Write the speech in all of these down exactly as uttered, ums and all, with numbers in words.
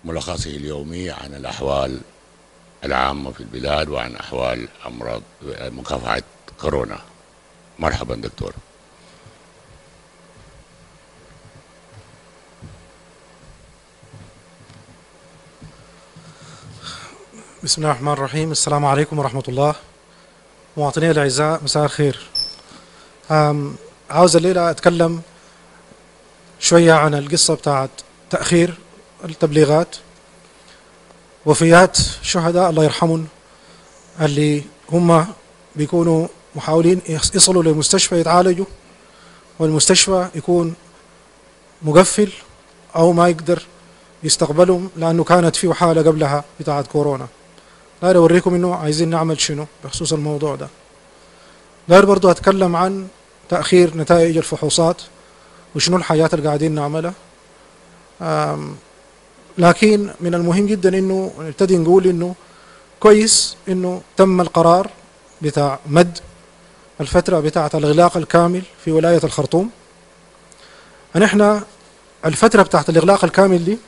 ملخصه اليومي عن الأحوال العامة في البلاد وعن أحوال أمراض مكافحة كورونا. مرحبا دكتور. بسم الله الرحمن الرحيم. السلام عليكم ورحمة الله. مواطني الأعزاء، مساء الخير. عاوز الليلة أتكلم شوية عن القصة بتاعت تأخير التبليغات، وفيات شهداء الله يرحمهم اللي هم بيكونوا محاولين يصلوا للمستشفى يتعالجوا، والمستشفى يكون مقفل أو ما يقدر يستقبلهم لأنه كانت فيه حالة قبلها بتاعت كورونا. داير أوريكم إنه عايزين نعمل شنو بخصوص الموضوع ده. داير برضو أتكلم عن تأخير نتائج الفحوصات وشنو الحاجات اللي قاعدين نعملها. لكن من المهم جدا إنه نبتدي نقول إنه كويس إنه تم القرار بتاع مد الفترة بتاعت الإغلاق الكامل في ولاية الخرطوم. نحن الفترة بتاعت الإغلاق الكامل دي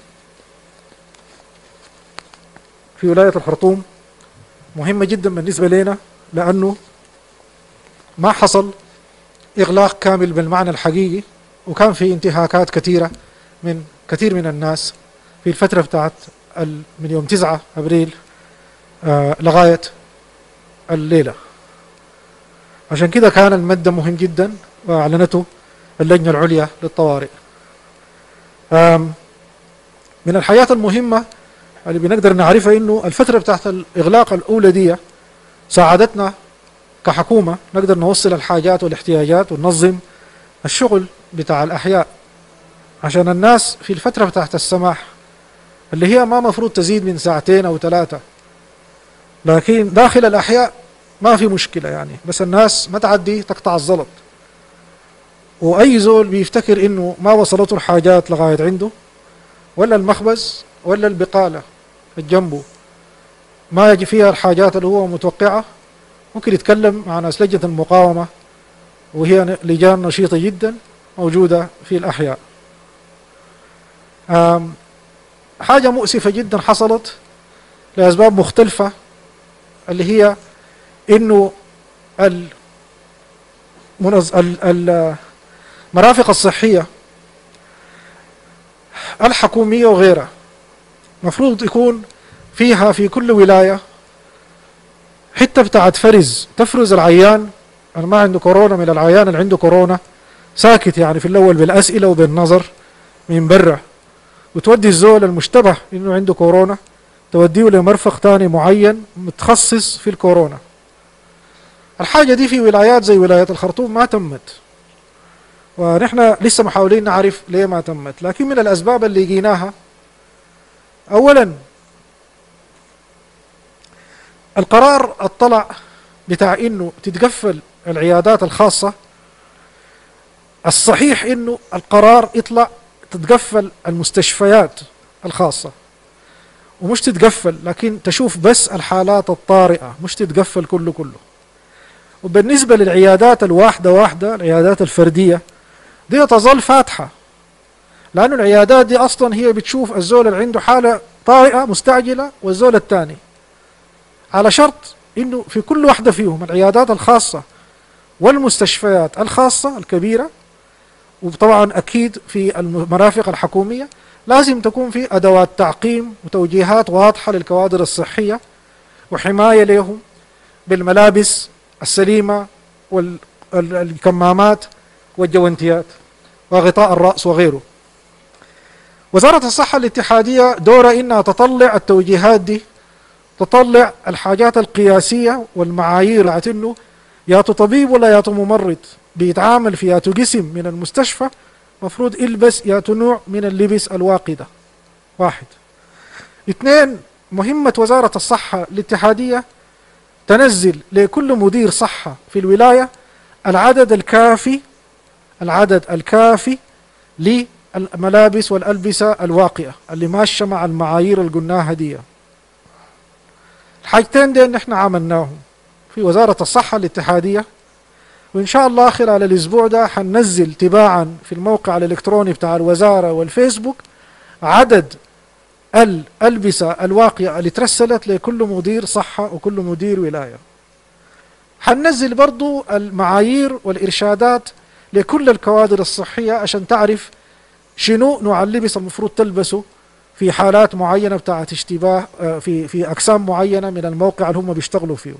في ولاية الخرطوم مهمة جدا بالنسبة لنا، لأنه ما حصل إغلاق كامل بالمعنى الحقيقي، وكان في انتهاكات كثيرة من كثير من الناس في الفترة بتاعت من يوم تسعة أبريل آه لغاية الليلة. عشان كده كان المد مهم جدا وأعلنته اللجنة العليا للطوارئ. من الحاجات المهمة اللي بنقدر نعرفها إنه الفترة بتاعت الإغلاق الأولى دي ساعدتنا كحكومة نقدر نوصل الحاجات والاحتياجات وننظم الشغل بتاع الأحياء، عشان الناس في الفترة بتاعت السماح اللي هي ما مفروض تزيد من ساعتين أو ثلاثة، لكن داخل الأحياء ما في مشكلة يعني، بس الناس ما تعدي تقطع الزلط. وأي زول بيفتكر إنه ما وصلته الحاجات لغاية عنده ولا المخبز ولا البقالة جنبه ما يجي فيها الحاجات اللي هو متوقعة، ممكن يتكلم مع ناس لجنة المقاومة، وهي لجان نشيطة جدا موجودة في الأحياء. حاجة مؤسفة جدا حصلت لأسباب مختلفة، اللي هي إنه المرافق الصحية الحكومية وغيرها مفروض يكون فيها في كل ولاية حتة بتاعت فرز تفرز العيان اللي ما عنده كورونا من العيان اللي عنده كورونا ساكت، يعني في الأول بالأسئلة وبالنظر من برا، وتودي الزول المشتبه إنه عنده كورونا توديه لمرفق تاني معين متخصص في الكورونا. الحاجة دي في ولايات زي ولاية الخرطوم ما تمت، ونحن لسه محاولين نعرف ليه ما تمت. لكن من الأسباب اللي لقيناها، أولا القرار الطلع بتاع إنه تتقفل العيادات الخاصة، الصحيح إنه القرار يطلع تتقفل المستشفيات الخاصة، ومش تتقفل لكن تشوف بس الحالات الطارئة، مش تتقفل كله كله. وبالنسبة للعيادات الواحدة واحدة، العيادات الفردية دي تظل فاتحة، لأنه العيادات دي أصلا هي بتشوف الزول اللي عنده حالة طارئة مستعجلة والزول الثاني، على شرط إنه في كل واحدة فيهم العيادات الخاصة والمستشفيات الخاصة الكبيرة، وطبعا أكيد في المرافق الحكومية لازم تكون في أدوات تعقيم وتوجيهات واضحة للكوادر الصحية وحماية لهم بالملابس السليمة والكمامات والجوانتيات وغطاء الرأس وغيره. وزارة الصحة الاتحادية دورها إنها تطلع التوجيهات دي، تطلع الحاجات القياسية والمعايير بتاعت إنه ياتو طبيب ولا ياتو ممرض بيتعامل في ياتو قسم من المستشفى مفروض يلبس ياتو نوع من اللبس الواقدة. واحد. اثنين، مهمة وزارة الصحة الاتحادية تنزل لكل مدير صحة في الولاية العدد الكافي العدد الكافي للملابس والألبسة الواقية اللي ماشية مع المعايير اللي قلناها دي. الحاجتين دي نحن عملناهم في وزارة الصحة الاتحادية، وإن شاء الله خلال الأسبوع ده حننزل تباعا في الموقع الإلكتروني بتاع الوزارة والفيسبوك عدد الألبسة الواقية اللي ترسلت لكل مدير صحة وكل مدير ولاية. حننزل برضو المعايير والإرشادات لكل الكوادر الصحية عشان تعرف شنو نوع اللبس المفروض تلبسه في حالات معينة بتاعت اشتباه في في أقسام معينة من الموقع اللي هم بيشتغلوا فيه.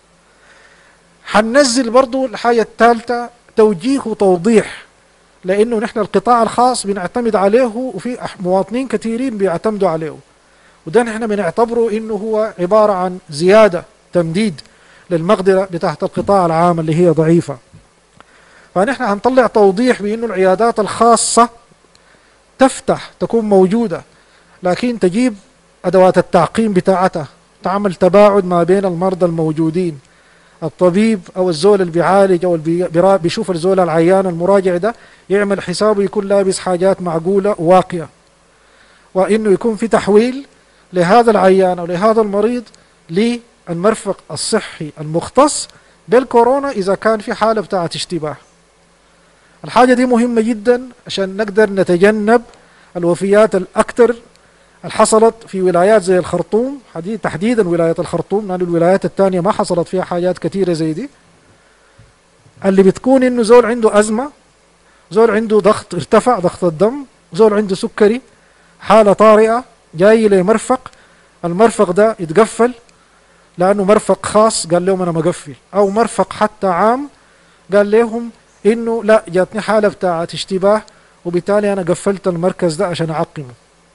حننزل برضو الحاجة الثالثة توجيه وتوضيح، لأنه نحن القطاع الخاص بنعتمد عليه وفي مواطنين كثيرين بيعتمدوا عليه، وده نحن بنعتبره إنه هو عبارة عن زيادة تمديد للمقدرة بتاعت القطاع العام اللي هي ضعيفة. فنحن هنطلع توضيح بأنه العيادات الخاصة تفتح تكون موجودة، لكن تجيب أدوات التعقيم بتاعتها، تعمل تباعد ما بين المرضى الموجودين. الطبيب أو الزول اللي بيعالج أو اللي بيشوف الزول العيان المراجع ده يعمل حسابه يكون لابس حاجات معقولة وواقية، وإنه يكون في تحويل لهذا العيان أو لهذا المريض للمرفق الصحي المختص بالكورونا إذا كان في حالة بتاعت اشتباه. الحاجة دي مهمة جدا عشان نقدر نتجنب الوفيات الأكثر اللي حصلت في ولايات زي الخرطوم، تحديدا ولاية الخرطوم، لأن الولايات الثانية ما حصلت فيها حاجات كثيرة زي دي، اللي بتكون إنه زول عنده أزمة، زول عنده ضغط ارتفع ضغط الدم، زول عنده سكري، حالة طارئة جاي لمرفق، المرفق ده يتقفل لأنه مرفق خاص قال لهم أنا مقفل، أو مرفق حتى عام قال لهم إنه لا جاتني حالة بتاعت اشتباه وبالتالي أنا قفلت المركز ده عشان أعقمه.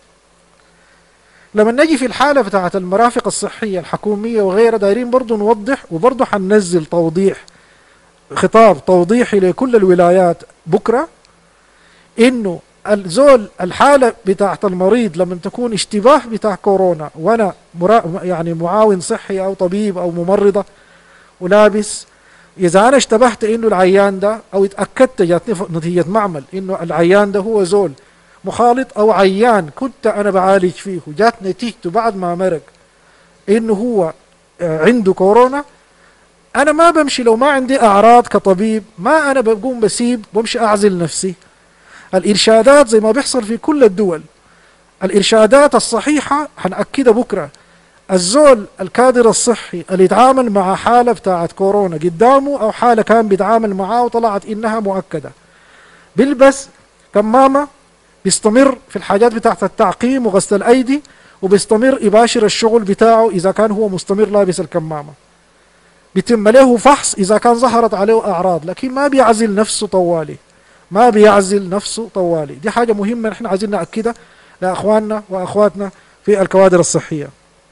لما نجي في الحالة بتاعت المرافق الصحية الحكومية وغيرها دايرين برضو نوضح، وبرضو حننزل توضيح خطاب توضيحي لكل الولايات بكرة، إنه الزول الحالة بتاعت المريض لما تكون اشتباه بتاع كورونا وأنا يعني معاون صحي أو طبيب أو ممرضة ولابس، إذا أنا اشتبهت إنه العيان ده أو اتأكدت جاتني نتيجة معمل إنه العيان ده هو زول مخالط أو عيان كنت أنا بعالج فيه وجات نتيجته بعد ما مرق إنه هو عنده كورونا، أنا ما بمشي لو ما عندي أعراض كطبيب، ما أنا بقوم بسيب بمشي أعزل نفسي. الإرشادات زي ما بيحصل في كل الدول، الإرشادات الصحيحة هنأكدها بكرة. الزول الكادر الصحي اللي يتعامل مع حالة بتاعت كورونا قدامه أو حالة كان بيتعامل معاه وطلعت إنها مؤكدة، بيلبس كمامة، بيستمر في الحاجات بتاعت التعقيم وغسل الأيدي، وبيستمر يباشر الشغل بتاعه إذا كان هو مستمر لابس الكمامة، بيتم له فحص إذا كان ظهرت عليه أعراض، لكن ما بيعزل نفسه طوالي، ما بيعزل نفسه طوالي. دي حاجة مهمة نحن عايزين نأكدها لأخواننا وأخواتنا في الكوادر الصحية.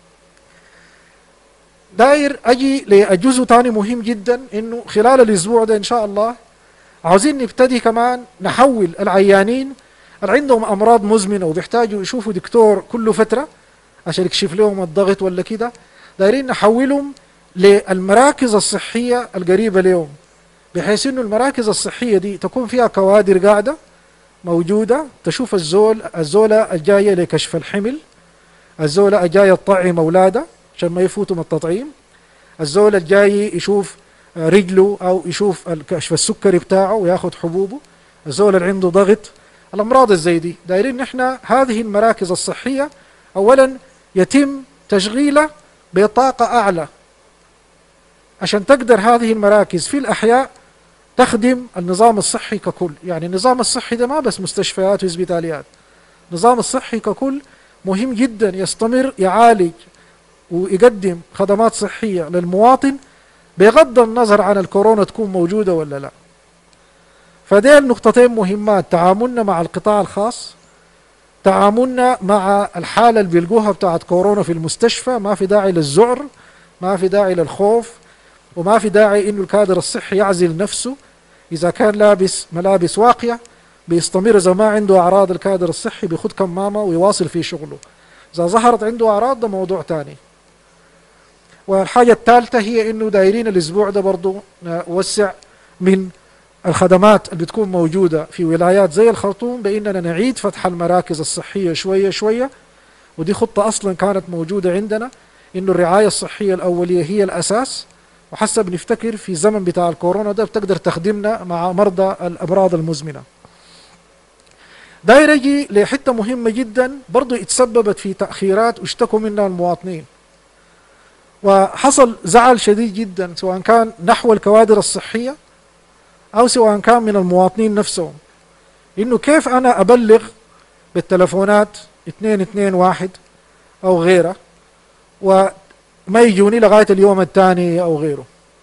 داير أجي لجزء تاني مهم جدا، إنه خلال الأسبوع ده إن شاء الله عاوزين نبتدي كمان نحول العيانين اللي عندهم أمراض مزمنة وبيحتاجوا يشوفوا دكتور كل فترة عشان يكشف لهم الضغط ولا كده، دايرين نحولهم للمراكز الصحية القريبة لهم، بحيث إنه المراكز الصحية دي تكون فيها كوادر قاعدة موجودة تشوف الزول الزولة الجاية لكشف الحمل، الزولة الجاية تطعم أولاده عشان ما يفوتوا من التطعيم، الزول الجاي يشوف رجله أو يشوف كشف السكري بتاعه وياخد حبوبه، الزول اللي عنده ضغط، الأمراض الزي دي. دايرين نحن هذه المراكز الصحية أولا يتم تشغيلها بطاقة أعلى عشان تقدر هذه المراكز في الأحياء تخدم النظام الصحي ككل. يعني النظام الصحي ده ما بس مستشفيات وإسبيتاليات، النظام الصحي ككل مهم جدا يستمر يعالج ويقدم خدمات صحية للمواطن بغض النظر عن الكورونا تكون موجودة ولا لا. فدي نقطتين مهمات، تعاملنا مع القطاع الخاص، تعاملنا مع الحالة اللي بيلقوها بتاعت كورونا في المستشفى، ما في داعي للذعر، ما في داعي للخوف، وما في داعي انه الكادر الصحي يعزل نفسه. اذا كان لابس ملابس واقية بيستمر، اذا ما عنده اعراض الكادر الصحي بيخد كمامة ويواصل في شغله، اذا ظهرت عنده اعراض ده موضوع تاني. والحاجة الثالثة هي انه دايرين الاسبوع ده برضو نوسع من الخدمات اللي بتكون موجودة في ولايات زي الخرطوم، باننا نعيد فتح المراكز الصحية شوية شوية، ودي خطة اصلا كانت موجودة عندنا، انه الرعاية الصحية الاولية هي الاساس، وحسب نفتكر في الزمن بتاع الكورونا ده بتقدر تخدمنا مع مرضى الأمراض المزمنة. داير اجي لحته مهمه جدا برضو اتسببت في تاخيرات واشتكوا منها المواطنين، وحصل زعل شديد جدا سواء كان نحو الكوادر الصحيه او سواء كان من المواطنين نفسهم، انه كيف انا ابلغ بالتلفونات اثنين اثنين واحد او غيره وما يجوني لغايه اليوم الثاني او غيره.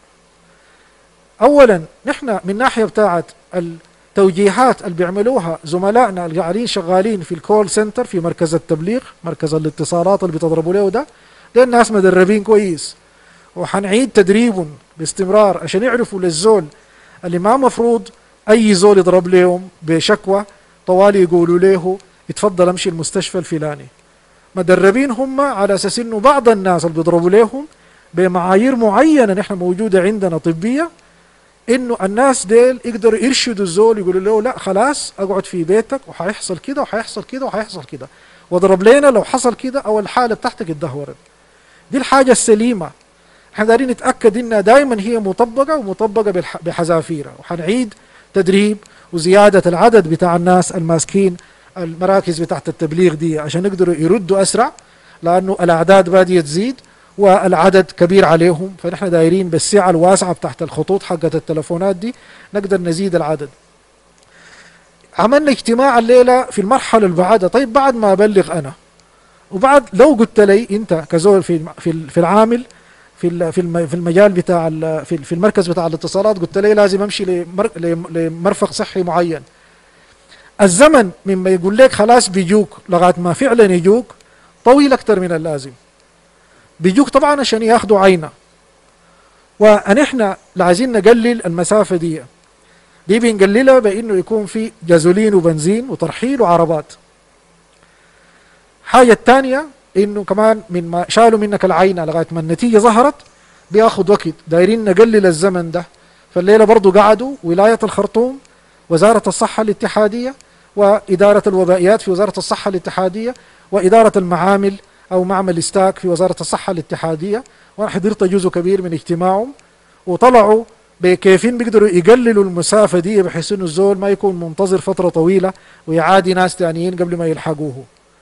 اولا نحن من ناحيه بتاعت التوجيهات اللي بيعملوها زملائنا اللي قاعدين شغالين في الكول سنتر في مركز التبليغ، مركز الاتصالات اللي بيتضربوا له ده، ده الناس مدربين كويس، وحنعيد تدريبهم باستمرار عشان يعرفوا للزول اللي ما مفروض اي زول يضرب لهم بشكوى طوالي يقولوا له اتفضل امشي المستشفى الفلاني. مدربين هم على اساس انه بعض الناس اللي بيضربوا لهم بمعايير معينه نحن موجوده عندنا طبيه، انه الناس ديل يقدروا يرشدوا الزول يقولوا له لا خلاص اقعد في بيتك وحيحصل كده وحيحصل كده وحيحصل كده، واضرب لنا لو حصل كده او الحاله بتاعتك اتدهورت. دي الحاجه السليمه، احنا دايرين نتاكد انها دائما هي مطبقه ومطبقه بحذافيرها، وحنعيد تدريب وزياده العدد بتاع الناس الماسكين المراكز بتاعت التبليغ دي عشان يقدروا يردوا اسرع، لانه الاعداد باديه تزيد والعدد كبير عليهم، فنحن دايرين بالسعه الواسعه بتاعت الخطوط حقت التلفونات دي نقدر نزيد العدد. عملنا اجتماع الليله في المرحله اللي بعدها، طيب بعد ما ابلغ انا وبعد لو قلت لي انت كزول في في في العامل في في المجال بتاع في في المركز بتاع الاتصالات، قلت لي لازم امشي لمرفق صحي معين، الزمن مما يقول لك خلاص بيجوك لغايه ما فعلا يجوك طويل اكثر من اللازم. بيجوك طبعا عشان ياخذوا عينه، ونحن عايزين نقلل المسافه دي دي بنقللها بانه يكون في جازولين وبنزين وترحيل وعربات. حاجه الثانيه انه كمان من ما شالوا منك العينه لغايه ما النتيجه ظهرت بياخذ وقت، دايرين نقلل الزمن ده. فالليله برضو قعدوا ولايه الخرطوم، وزاره الصحه الاتحاديه، واداره الوبائيات في وزاره الصحه الاتحاديه، واداره المعامل او معمل استاك في وزاره الصحه الاتحاديه، وانا حضرت جزء كبير من اجتماعهم، وطلعوا بكيفين بيقدروا يقللوا المسافه دي بحيث انه الزول ما يكون منتظر فتره طويله ويعادي ناس ثانيين قبل ما يلحقوه.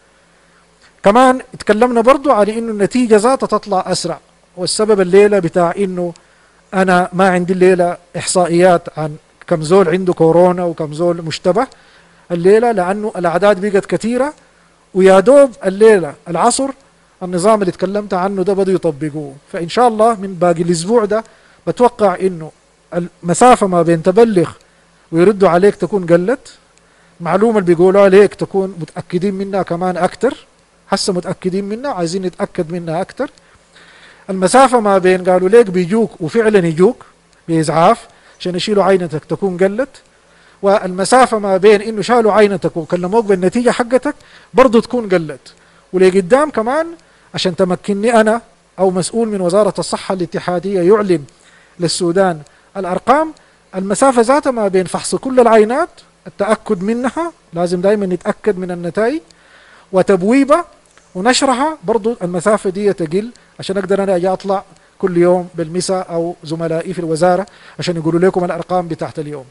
كمان اتكلمنا برضو على انه النتيجه ذاتها تطلع اسرع، والسبب الليله بتاع انه انا ما عندي الليله احصائيات عن كم زول عنده كورونا وكم زول مشتبه الليله، لانه الاعداد بقت كثيره، ويا دوب الليله العصر النظام اللي تكلمت عنه ده بدوا يطبقوه. فان شاء الله من باقي الاسبوع ده بتوقع انه المسافه ما بين تبلغ ويردوا عليك تكون قلت، معلومه اللي بيقولوا عليك تكون متاكدين منها كمان اكثر، هسه متاكدين منها عايزين نتاكد منها اكثر. المسافه ما بين قالوا ليك بيجوك وفعلا يجوك باسعاف عشان يشيلوا عينتك تكون قلت، والمسافه ما بين انه شالوا عينتك وكلموك بالنتيجه حقتك برضه تكون قلت. ولقدام كمان عشان تمكنني انا او مسؤول من وزاره الصحه الاتحاديه يعلن للسودان الارقام، المسافه ذاتها ما بين فحص كل العينات التاكد منها، لازم دائما نتاكد من النتائج، وتبويبها ونشرها برضو المسافه دي تقل، عشان اقدر انا اجي اطلع كل يوم بالمساء او زملائي في الوزاره عشان يقولوا لكم الارقام بتاعت اليوم.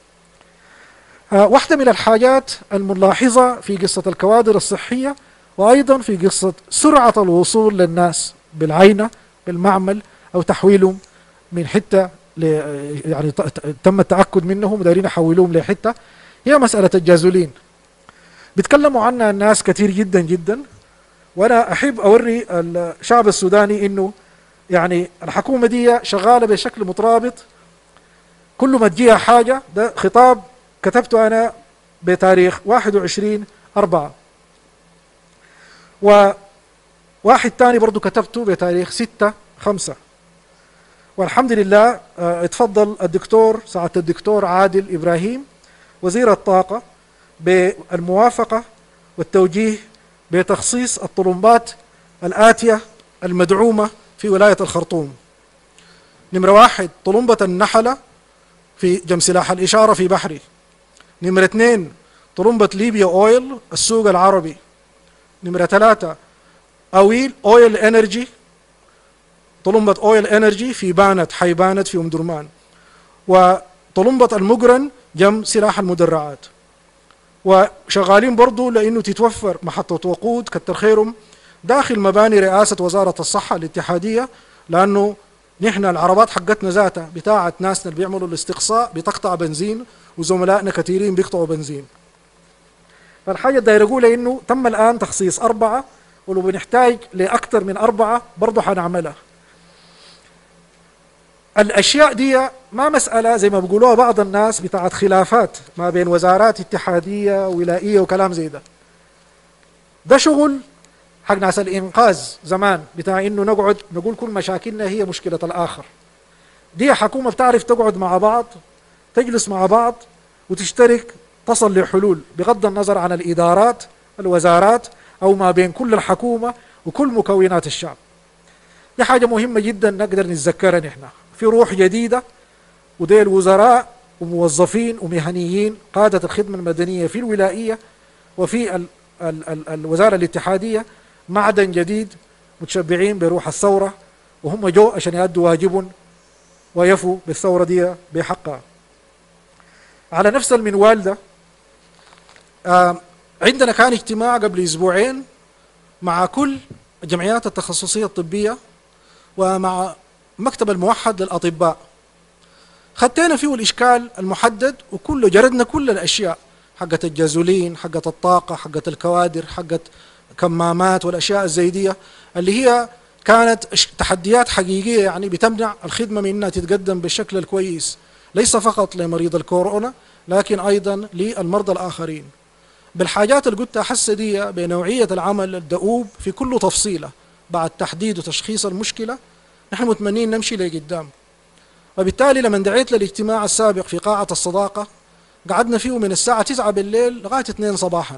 آه واحده من الحاجات الملاحظه في قصه الكوادر الصحيه، وايضا في قصه سرعه الوصول للناس بالعينه بالمعمل او تحويلهم من حته يعني تم التاكد منهم ودايرين يحولوهم لحته، هي مساله الجازولين. بيتكلموا عنها الناس كثير جدا جدا، وانا احب اوري الشعب السوداني انه يعني الحكومه دي شغاله بشكل مترابط، كل ما تجيها حاجه. ده خطاب كتبته انا بتاريخ واحد وعشرين أربعة، وواحد ثاني برضو كتبته بتاريخ ستة خمسة، والحمد لله اه اتفضل الدكتور سعادة الدكتور عادل إبراهيم وزير الطاقة بالموافقة والتوجيه بتخصيص الطلمبات الآتية المدعومة في ولاية الخرطوم. نمرة واحد طلمبة النحلة في جم سلاح الإشارة في بحري. نمرة اثنين طلمبة ليبيا أويل السوق العربي. نمرة ثلاثة أويل أويل إنرجي، طلمبة أويل إنرجي في بانت حي بانت في أم درمان. وطلمبة المقرن جم سلاح المدرعات. وشغالين برضو لأنه تتوفر محطة وقود كتر خيرهم داخل مباني رئاسة وزارة الصحة الاتحادية، لأنه نحن العربات حقتنا ذاتها بتاعت ناسنا اللي بيعملوا الاستقصاء بتقطع بنزين، وزملائنا كثيرين بيقطعوا بنزين. فالحاجة داير أقولها إنه تم الآن تخصيص أربعة، ولو بنحتاج لأكثر من أربعة برضه حنعملها. الأشياء دي ما مسألة زي ما بيقولوها بعض الناس بتاعت خلافات ما بين وزارات اتحادية ولائية وكلام زي ده. ده شغل حق ناس الإنقاذ زمان بتاع إنه نقعد نقول كل مشاكلنا هي مشكلة الآخر. دي حكومة بتعرف تقعد مع بعض، تجلس مع بعض وتشترك تصل لحلول بغض النظر عن الإدارات الوزارات أو ما بين كل الحكومة وكل مكونات الشعب. دي حاجة مهمة جدا نقدر نتذكرها نحن. في روح جديدة، ودي الوزراء وموظفين ومهنيين قادة الخدمة المدنية في الولائية وفي ال ال ال الوزارة الاتحادية معدن جديد متشبعين بروح الثورة، وهم جو عشان يأدوا واجبهم ويفوا بالثورة دي بحقها. على نفس المنوال ده آه عندنا كان اجتماع قبل أسبوعين مع كل الجمعيات التخصصية الطبية ومع مكتب الموحد للأطباء. خدينا فيه الإشكال المحدد وكله جردنا كل الأشياء حقت الجازولين، حقت الطاقة، حقت الكوادر، حقت كمامات والأشياء الزيدية اللي هي كانت تحديات حقيقية يعني بتمنع الخدمة من أنها تتقدم بالشكل الكويس، ليس فقط لمريض الكورونا لكن أيضا للمرضى الآخرين. بالحاجات اللي قلتها حسة دي بنوعية العمل الدؤوب في كل تفصيلة بعد تحديد وتشخيص المشكلة، نحن متمنين نمشي لقدام. وبالتالي لما دعيت للاجتماع السابق في قاعة الصداقة قعدنا فيه من الساعة تسعة بالليل لغاية اثنين صباحا.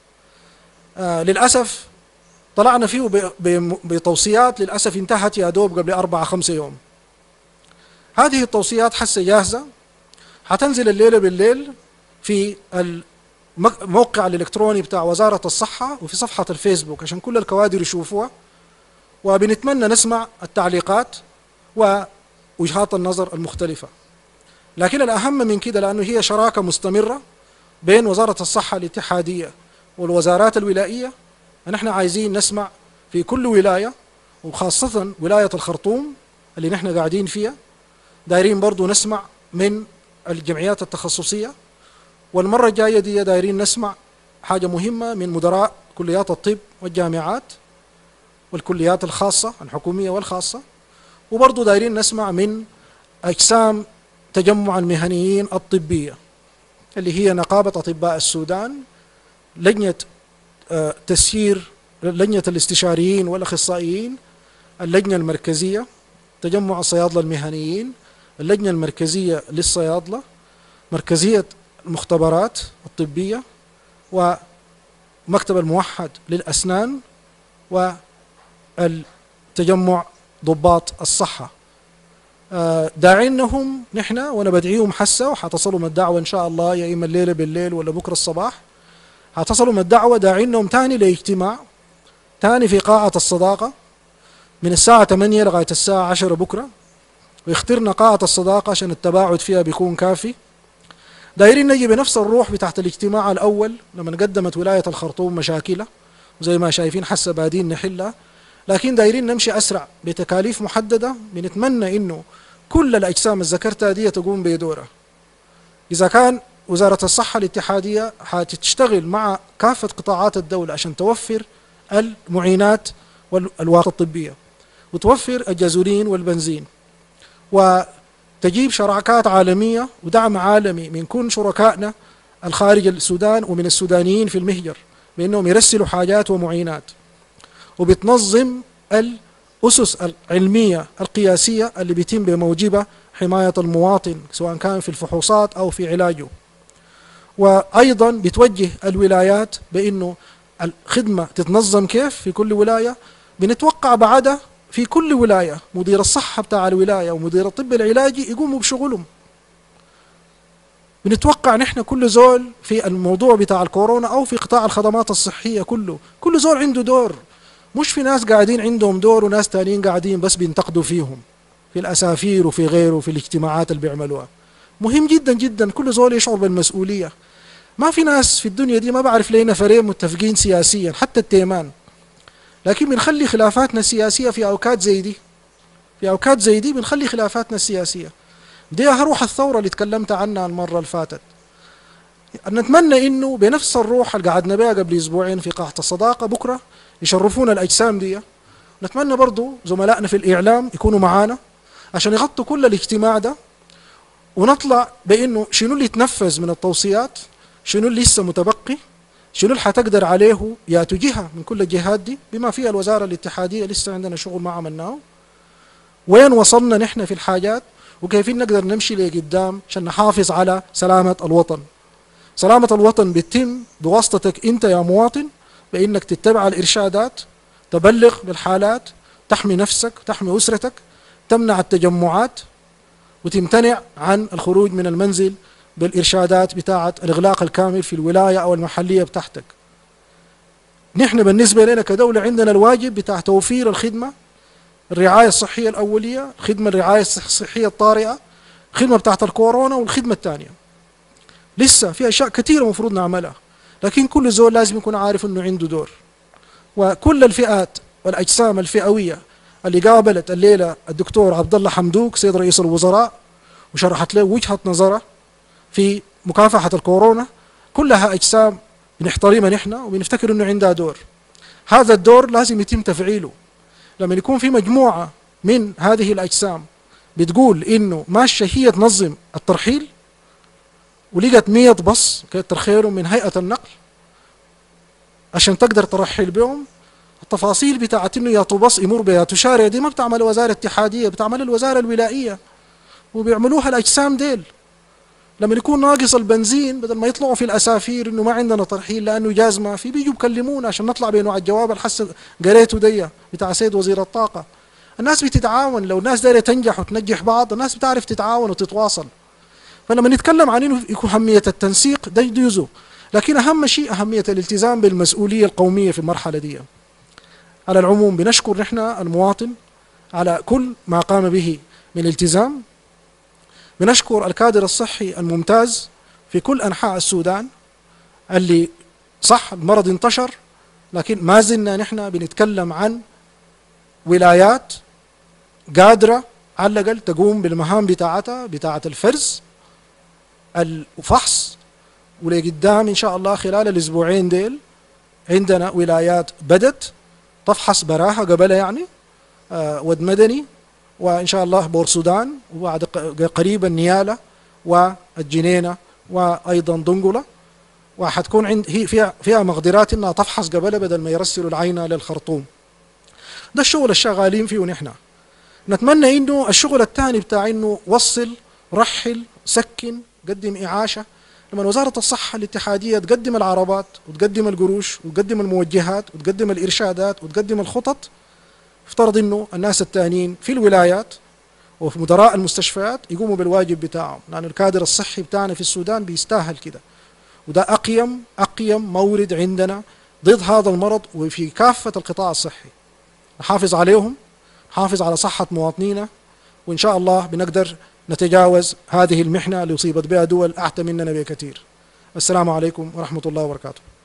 آه للأسف طلعنا فيه بتوصيات للأسف انتهت يا دوب قبل أربعة خمسة يوم. هذه التوصيات حسة جاهزة حتنزل الليلة بالليل في الموقع الإلكتروني بتاع وزارة الصحة وفي صفحة الفيسبوك عشان كل الكوادر يشوفوها، وبنتمنى نسمع التعليقات ووجهات النظر المختلفة. لكن الأهم من كده لأنه هي شراكة مستمرة بين وزارة الصحة الاتحادية والوزارات الولائية، نحن عايزين نسمع في كل ولاية وخاصة ولاية الخرطوم اللي نحن قاعدين فيها، دايرين برضو نسمع من الجمعيات التخصصية. والمرة الجاية دي دايرين نسمع حاجة مهمة من مدراء كليات الطب والجامعات والكليات الخاصة الحكومية والخاصة، وبرضو دايرين نسمع من أجسام تجمع المهنيين الطبية اللي هي نقابة أطباء السودان، لجنة تسيير لجنة الاستشاريين والأخصائيين، اللجنة المركزية تجمع الصيادلة المهنيين، اللجنة المركزية للصيادلة، مركزية المختبرات الطبية، ومكتب الموحد للأسنان، والتجمع ضباط الصحة. داعينهم نحن وانا بدعيهم حسة وحتصلوا من الدعوة ان شاء الله يا اما الليلة بالليل ولا بكرة الصباح، حتصلوا من الدعوة داعينهم تاني لاجتماع تاني في قاعة الصداقة من الساعة ثمانية لغاية الساعة عشرة بكرة، ويخترنا قاعة الصداقة عشان التباعد فيها بيكون كافي. دايرين نجي بنفس الروح بتاعت الاجتماع الأول لما قدمت ولاية الخرطوم مشاكلها وزي ما شايفين حسة بادين نحلها، لكن دايرين نمشي أسرع بتكاليف محددة. بنتمنى إنه كل الأجسام الذكرتها دي تقوم بدورها. إذا كان وزارة الصحة الاتحادية حتشتغل مع كافة قطاعات الدولة عشان توفر المعينات والألواق الطبية وتوفر الجازولين والبنزين، وتجيب شراكات عالمية ودعم عالمي من كل شركائنا الخارج السودان ومن السودانيين في المهجر بأنهم يرسلوا حاجات ومعينات، وبتنظم الأسس العلمية القياسية اللي بيتم بموجبها حماية المواطن سواء كان في الفحوصات أو في علاجه. وأيضا بتوجه الولايات بأنه الخدمة تتنظم كيف في كل ولاية. بنتوقع بعدها في كل ولاية مدير الصحة بتاع الولاية ومدير الطب العلاجي يقوموا بشغلهم. بنتوقع نحن كل زول في الموضوع بتاع الكورونا أو في قطاع الخدمات الصحية كله كل زول عنده دور، مش في ناس قاعدين عندهم دور وناس تانيين قاعدين بس بينتقدوا فيهم في الأسافير وفي غيره في الاجتماعات اللي بيعملوها. مهم جدا جدا كل زول يشعر بالمسؤولية. ما في ناس في الدنيا دي ما بعرف ليه نفرين متفقين سياسيا حتى التيمان، لكن بنخلي خلافاتنا السياسية في أوقات زي دي، في أوقات زي دي بنخلي خلافاتنا السياسية. دي روح الثورة اللي تكلمت عنها المرة اللي فاتت. نتمنى إنه بنفس الروح اللي قعدنا بها قبل أسبوعين في قاعة الصداقة بكرة يشرفونا الأجسام دي. نتمنى برضو زملائنا في الإعلام يكونوا معانا عشان يغطوا كل الاجتماع ده، ونطلع بإنه شنو اللي يتنفذ من التوصيات، شنو اللي لسه متبقي، شنو اللي حتقدر عليه يا جهة من كل الجهات دي بما فيها الوزارة الاتحادية لسه عندنا شغل ما عملناه، وين وصلنا نحن في الحاجات، وكيف نقدر نمشي لقدام عشان نحافظ على سلامة الوطن. سلامة الوطن بتتم بواسطتك أنت يا مواطن، بأنك تتبع الإرشادات، تبلغ بالحالات، تحمي نفسك، تحمي أسرتك، تمنع التجمعات، وتمتنع عن الخروج من المنزل بالإرشادات بتاعة الإغلاق الكامل في الولاية أو المحلية بتاعتك. نحن بالنسبة لنا كدولة عندنا الواجب بتاع توفير الخدمة، الرعاية الصحية الأولية، خدمة الرعاية الصحية الطارئة، خدمة بتاعة الكورونا، والخدمة الثانية. لسه في أشياء كثيرة مفروض نعملها، لكن كل زول لازم يكون عارف إنه عنده دور. وكل الفئات والأجسام الفئوية اللي قابلت الليلة الدكتور عبد الله حمدوك سيد رئيس الوزراء وشرحت له وجهة نظره في مكافحة الكورونا، كلها أجسام بنحترمها نحن وبنفتكر إنه عندها دور. هذا الدور لازم يتم تفعيله. لما يكون في مجموعة من هذه الأجسام بتقول إنه ماشية هي تنظم الترحيل ولقت مية بص كتر خيرهم من هيئة النقل عشان تقدر ترحل بهم، التفاصيل بتاعت إنه يا بص يمر بها تشارع دي ما بتعمل الوزارة الاتحادية، بتعمل الوزارة الولائية، وبيعملوها الأجسام ديل. لما يكون ناقص البنزين بدل ما يطلعوا في الأسافير إنه ما عندنا ترحيل لأنه جاز ما في، بيجوا بكلمونا عشان نطلع بينه الجواب الحس قريته دي بتاع سيد وزير الطاقة. الناس بتتعاون، لو الناس دايرة تنجح وتنجح بعض الناس بتعرف تتعاون وتتواصل. فلما نتكلم عن إنه يكون أهمية التنسيق ده جزء، لكن أهم شيء أهمية الالتزام بالمسؤولية القومية في المرحلة دي. على العموم بنشكر نحن المواطن على كل ما قام به من التزام، بنشكر الكادر الصحي الممتاز في كل أنحاء السودان اللي صح المرض انتشر، لكن ما زلنا نحن بنتكلم عن ولايات قادرة على الأقل تقوم بالمهام بتاعتها بتاعة الفرز الفحص. ولقدام إن شاء الله خلال الأسبوعين ديل عندنا ولايات بدت تفحص براها قبل يعني آه ود مدني، وإن شاء الله بور سودان، وبعد قريبا نيالة والجنينة وأيضا دنقلة، وحتكون عند هي فيها فيها مقدرات إنها تفحص قبل بدل ما يرسلوا العينة للخرطوم. ده الشغل الشغالين فيه نحن. نتمنى إنه الشغل الثاني بتاع إنه وصل رحل سكن قدم إعاشة، لما وزارة الصحة الاتحادية تقدم العربات وتقدم القروش وتقدم الموجهات وتقدم الإرشادات وتقدم الخطط، افترض إنه الناس التانيين في الولايات وفي مدراء المستشفيات يقوموا بالواجب بتاعهم، لأن الكادر الصحي بتاعنا في السودان بيستاهل كده، وده أقيم أقيم مورد عندنا ضد هذا المرض وفي كافة القطاع الصحي. نحافظ عليهم، نحافظ على صحة مواطنينا، وإن شاء الله بنقدر نتجاوز هذه المحنة اللي أصيبت بها دول أعتى مننا بكثير. السلام عليكم ورحمة الله وبركاته.